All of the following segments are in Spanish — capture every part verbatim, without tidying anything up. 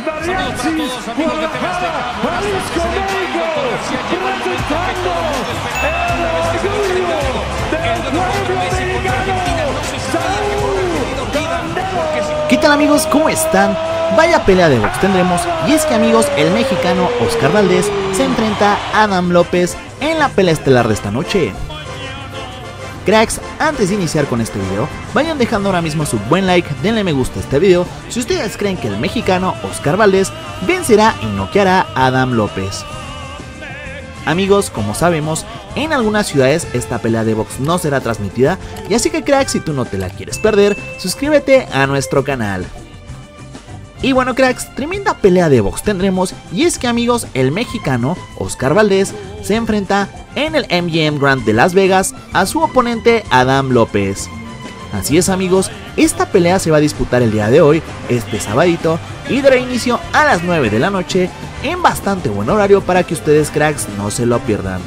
Mariachis, Guadalajara, Jalisco, México, representando el orgullo del pueblo mexicano, Saúl Canelo. ¿Qué tal, amigos? ¿Cómo están? Vaya pelea de box tendremos, y es que, amigos, el mexicano Oscar Valdez se enfrenta a Adam López en la pelea estelar de esta noche. Cracks, antes de iniciar con este video, vayan dejando ahora mismo su buen like, denle me gusta a este video si ustedes creen que el mexicano Oscar Valdez vencerá y noqueará a Adam López. Amigos, como sabemos, en algunas ciudades esta pelea de box no será transmitida, y así que, cracks, si tú no te la quieres perder, suscríbete a nuestro canal. Y bueno, cracks, tremenda pelea de box tendremos, y es que, amigos, el mexicano Oscar Valdez se enfrenta en el M G M Grand de Las Vegas a su oponente Adam López. Así es, amigos, esta pelea se va a disputar el día de hoy, este sabadito, y dará inicio a las nueve de la noche en bastante buen horario para que ustedes, cracks, no se lo pierdan.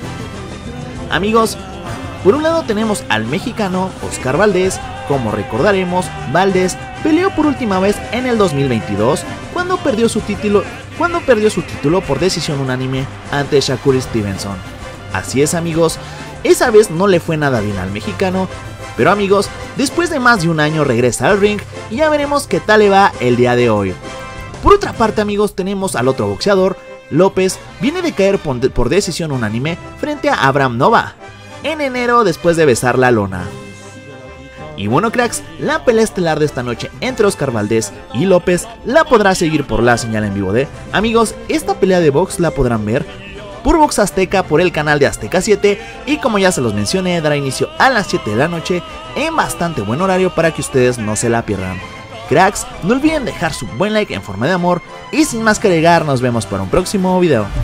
Amigos, por un lado tenemos al mexicano Oscar Valdez. Como recordaremos, Valdez peleó por última vez en el dos mil veintidós cuando perdió su título, cuando perdió su título por decisión unánime ante Shakur Stevenson. Así es, amigos, esa vez no le fue nada bien al mexicano, pero, amigos, después de más de un año regresa al ring y ya veremos qué tal le va el día de hoy. Por otra parte, amigos, tenemos al otro boxeador. López viene de caer por decisión unánime frente a Abraham Nova en enero después de besar la lona. Y bueno, cracks, la pelea estelar de esta noche entre Oscar Valdez y López la podrá seguir por la señal en vivo de... Amigos, esta pelea de box la podrán ver por Box Azteca, por el canal de Azteca siete, y como ya se los mencioné, dará inicio a las siete de la noche en bastante buen horario para que ustedes no se la pierdan. Cracks, no olviden dejar su buen like en forma de amor, y sin más que agregar, nos vemos para un próximo video.